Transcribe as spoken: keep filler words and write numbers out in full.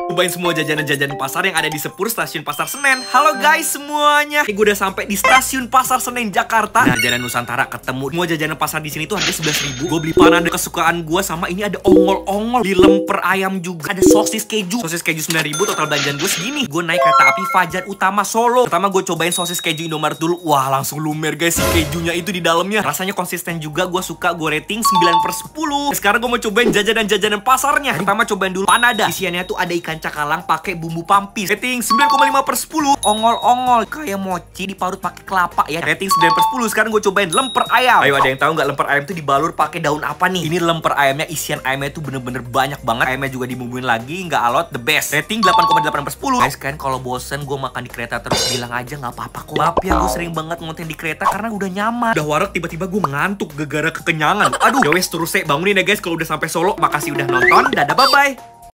Cobain semua jajanan-jajanan pasar yang ada di Sepur Stasiun Pasar Senen. Halo guys semuanya. Gue udah sampai di Stasiun Pasar Senen Jakarta. Nah, jajanan Nusantara ketemu. Semua jajanan pasar di sini tuh harganya sebelas ribu. Gue beli panada kesukaan gue, sama ini ada ongol-ongol, di lemper ayam juga. Ada sosis keju. Sosis keju sembilan ribu, total belanjaan gue segini. Gue naik kereta api Fajar Utama Solo. Pertama gue cobain sosis keju Indomaret dulu. Wah, langsung lumer guys, si kejunya itu di dalamnya. Rasanya konsisten juga, gue suka. Gue rating sembilan per sepuluh. Sekarang gue mau cobain jajanan-jajanan pasarnya. Pertama cobain dulu panada. Isiannya tuh ada ikan cakalang pakai bumbu pampis. Rating sembilan koma lima per sepuluh. Ongol-ongol kayak mochi diparut pakai kelapa ya. Rating sembilan per sepuluh. Sekarang gue cobain lemper ayam. Ayo, ada yang tahu nggak lemper ayam tuh dibalur pakai daun apa nih? Ini lemper ayamnya, isian ayamnya tuh bener-bener banyak banget. Ayamnya juga dibumbuin lagi, nggak alot, the best. Rating delapan koma delapan per sepuluh. Guys, kan kalau bosen gue makan di kereta terus, bilang aja nggak apa-apa kok. Maaf ya, gue sering banget ngonten di kereta karena udah nyaman. Udah warak tiba-tiba gue ngantuk gara-gara kekenyangan. Aduh, ya wes terus saya bangunin ya guys kalau udah sampai Solo. Makasih udah nonton. Dadah, bye-bye.